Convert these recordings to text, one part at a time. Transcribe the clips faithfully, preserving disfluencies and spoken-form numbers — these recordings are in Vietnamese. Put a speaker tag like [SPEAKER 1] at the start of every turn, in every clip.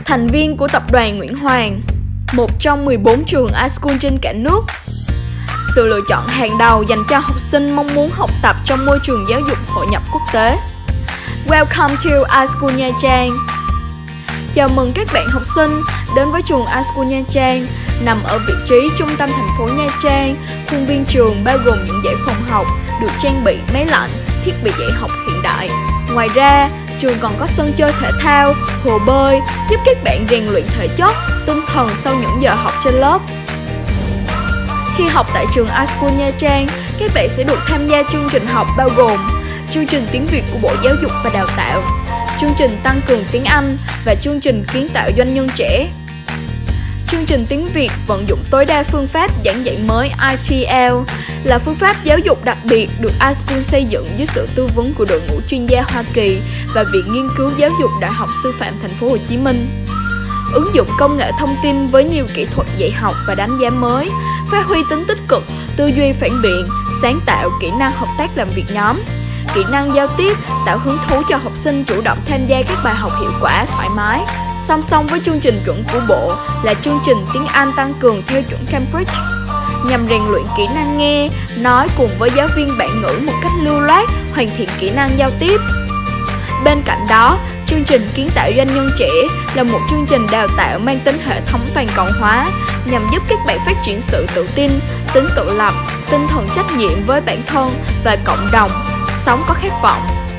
[SPEAKER 1] thành viên của tập đoàn Nguyễn Hoàng, một trong mười bốn trường iSchool trên cả nước. Sự lựa chọn hàng đầu dành cho học sinh mong muốn học tập trong môi trường giáo dục hội nhập quốc tế. Welcome to iSchool Nha Trang. Chào mừng các bạn học sinh đến với trường iSchool Nha Trang, nằm ở vị trí trung tâm thành phố Nha Trang. Khuôn viên trường bao gồm những dãy phòng học được trang bị máy lạnh, thiết bị dạy học hiện đại. Ngoài ra, trường còn có sân chơi thể thao, hồ bơi, giúp các bạn rèn luyện thể chất, tinh thần sau những giờ học trên lớp. Khi học tại trường iSchool Nha Trang, các bạn sẽ được tham gia chương trình học bao gồm chương trình tiếng Việt của Bộ Giáo dục và Đào tạo, chương trình tăng cường tiếng Anh và chương trình kiến tạo doanh nhân trẻ. Chương trình tiếng Việt vận dụng tối đa phương pháp giảng dạy mới I T L, là phương pháp giáo dục đặc biệt được iSchool xây dựng dưới sự tư vấn của đội ngũ chuyên gia Hoa Kỳ và Viện Nghiên cứu Giáo dục Đại học Sư phạm Thành phố Hồ Chí Minh. Ứng dụng công nghệ thông tin với nhiều kỹ thuật dạy học và đánh giá mới, phát huy tính tích cực, tư duy phản biện, sáng tạo, kỹ năng hợp tác làm việc nhóm, kỹ năng giao tiếp, tạo hứng thú cho học sinh chủ động tham gia các bài học hiệu quả, thoải mái. Song song với chương trình chuẩn của Bộ là chương trình tiếng Anh tăng cường theo chuẩn Cambridge, nhằm rèn luyện kỹ năng nghe, nói cùng với giáo viên bản ngữ một cách lưu loát, hoàn thiện kỹ năng giao tiếp. Bên cạnh đó, chương trình kiến tạo doanh nhân trẻ là một chương trình đào tạo mang tính hệ thống toàn cầu hóa, nhằm giúp các bạn phát triển sự tự tin, tính tự lập, tinh thần trách nhiệm với bản thân và cộng đồng, sống có khát vọng.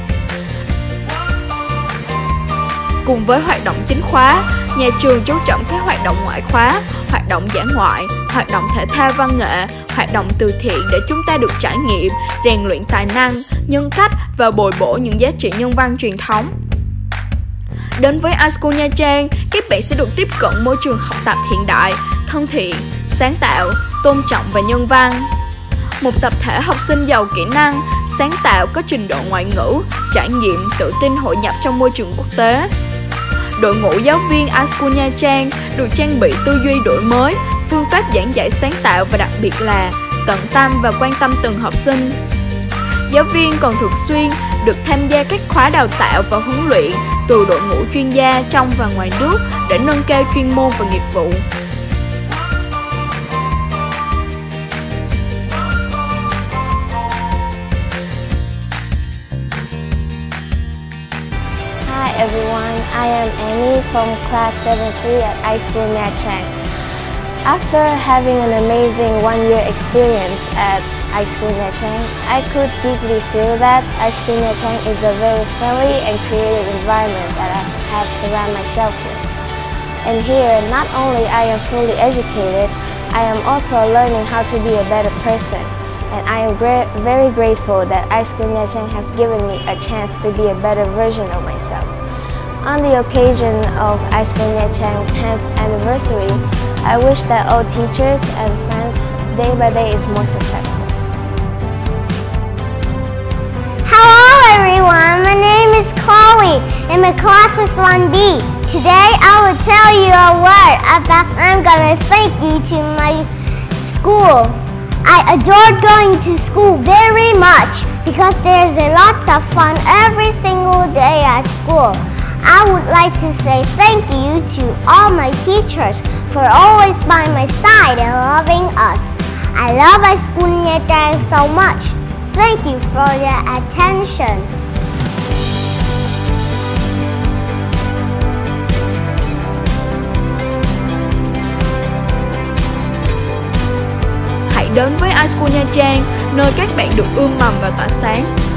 [SPEAKER 1] Cùng với hoạt động chính khóa, nhà trường chú trọng các hoạt động ngoại khóa, hoạt động dã ngoại, hoạt động thể thao văn nghệ, hoạt động từ thiện để chúng ta được trải nghiệm, rèn luyện tài năng, nhân cách và bồi bổ những giá trị nhân văn truyền thống. Đến với iSchool Nha Trang, các bạn sẽ được tiếp cận môi trường học tập hiện đại, thân thiện, sáng tạo, tôn trọng và nhân văn. Một tập thể học sinh giàu kỹ năng, sáng tạo, có trình độ ngoại ngữ, trải nghiệm, tự tin hội nhập trong môi trường quốc tế. Đội ngũ giáo viên iSchool Nha Trang được trang bị tư duy đổi mới, phương pháp giảng dạy sáng tạo và đặc biệt là tận tâm và quan tâm từng học sinh. Giáo viên còn thường xuyên được tham gia các khóa đào tạo và huấn luyện từ đội ngũ chuyên gia trong và ngoài nước để nâng cao chuyên môn và nghiệp vụ.
[SPEAKER 2] Hi everyone, I am Amy from class seven three at iSchool Nha Trang. After having an amazing one-year experience at iSchool Nha Trang, I could deeply feel that iSchool Nha Trang is a very friendly and creative environment that I have surrounded myself with. And here, not only I am fully educated, I am also learning how to be a better person. And I am gra very grateful that iSchool Nha Trang has given me a chance to be a better version of myself. On the occasion of iSchool Nha Trang tenth anniversary, I wish that all teachers and friends day by day is more successful.
[SPEAKER 3] Hello everyone, my name is Chloe and my class is one B. Today I will tell you a word about I'm gonna thank you to my school. I adore going to school very much because there's a lots of fun every single day at school. I would like to say thank you to all my teachers for always by my side and loving us. I love iSchool Nha Trang so much. Thank you for your attention.
[SPEAKER 1] Hãy đến với iSchool Nha Trang, nơi các bạn được ươm mầm và tỏa sáng.